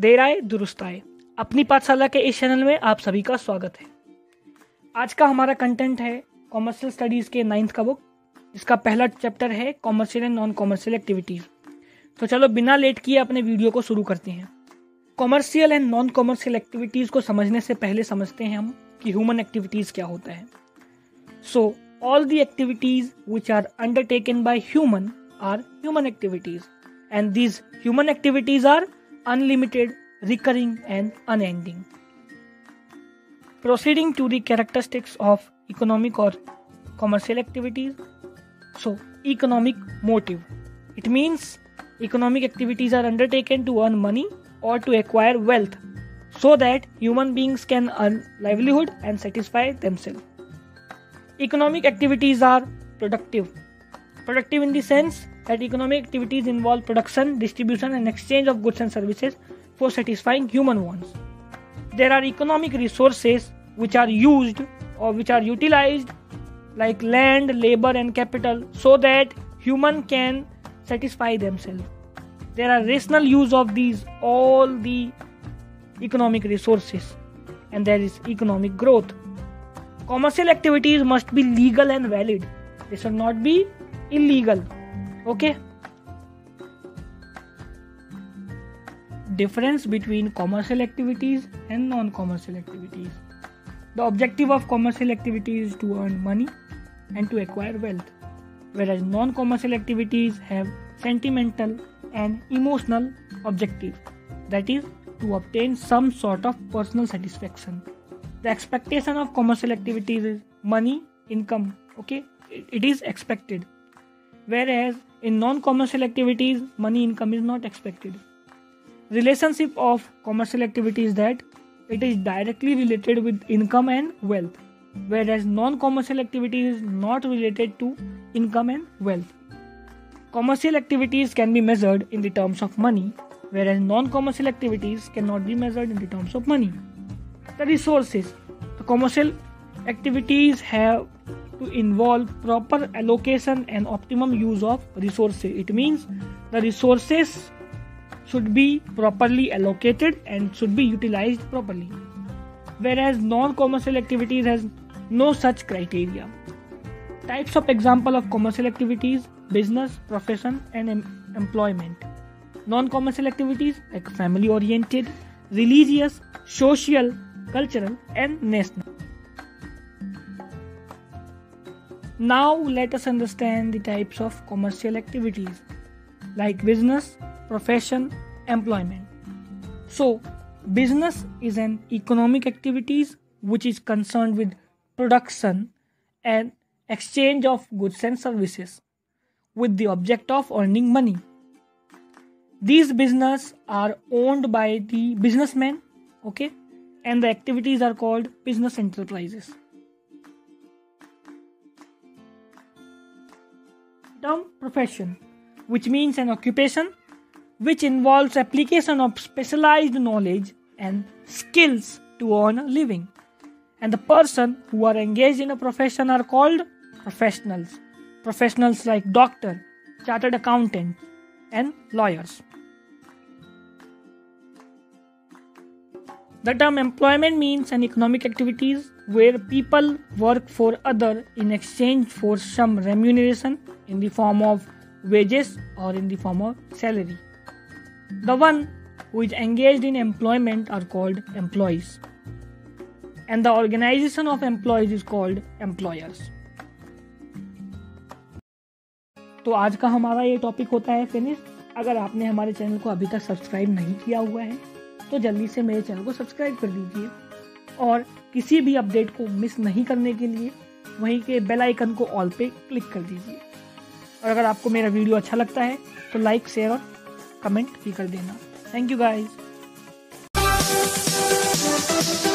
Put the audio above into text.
देर आए दुरुस्त आए। अपनी पाठशाला के इस चैनल में आप सभी का स्वागत है। आज का हमारा कंटेंट है कॉमर्शियल स्टडीज़ के 9th का बुक, जिसका पहला चैप्टर है commercial and non commercial activities. तो चलो बिना लेट किए अपने वीडियो को शुरू करते हैं। Commercial and non commercial activities को समझने से पहले समझते हैं हम कि ह्यूमन एक्टिविटीज़ क्या होता है। So all the activities which are undertaken by human are human activities, and these human activities are unlimited, recurring and unending. Proceeding to the characteristics of economic or commercial activities. So, economic motive. It means economic activities are undertaken to earn money or to acquire wealth so that human beings can earn livelihood and satisfy themselves. Economic activities are productive. Productive in the sense that economic activities involve production, distribution and exchange of goods and services for satisfying human wants. There are economic resources which are used or which are utilized like land, labor and capital so that human can satisfy themselves. There are rational use of these all the economic resources, and there is economic growth. Commercial activities must be legal and valid. They should not be illegal. Okay. Difference between commercial activities and non-commercial activities. The objective of commercial activities is to earn money and to acquire wealth, whereas non-commercial activities have sentimental and emotional objective, that is to obtain some sort of personal satisfaction. The expectation of commercial activities is money, income. Okay, it is expected, whereas in non-commercial activities, money income is not expected. Relationship of commercial activity is that it is directly related with income and wealth, whereas non-commercial activity is not related to income and wealth. Commercial activities can be measured in the terms of money, whereas non-commercial activities cannot be measured in the terms of money. The resources. The commercial activities have to involve proper allocation and optimum use of resources. It means the resources should be properly allocated and should be utilized properly, whereas non-commercial activities has no such criteria. Types of example of commercial activities: business, profession and employment. Non-commercial activities like family oriented, religious, social, cultural and national. Now let us understand the types of commercial activities like business, profession, employment. So, business is an economic activities which is concerned with production and exchange of goods and services with the object of earning money. These business are owned by the businessmen, okay, and the activities are called business enterprises. Term profession, which means an occupation which involves application of specialized knowledge and skills to earn a living, and the person who are engaged in a profession are called professionals. Professionals like doctor, chartered accountant and lawyers. The term employment means an economic activities where people work for other in exchange for some remuneration in the form of wages or in the form of salary. The one who is engaged in employment are called employees, and the organization of employees is called employers. तो आज का हमारा ये topic होता है finish. अगर आपने हमारे चैनल को अभी तक सब्सक्राइब नहीं किया हुआ है तो जल्दी से मेरे चैनल को सब्सक्राइब कर दीजिए, और किसी भी अपडेट को मिस नहीं करने के लिए वहीं के बेल आइकन को ऑल पे क्लिक कर दीजिए। और अगर आपको मेरा वीडियो अच्छा लगता है तो लाइक, शेयर और कमेंट भी कर देना। Thank you guys.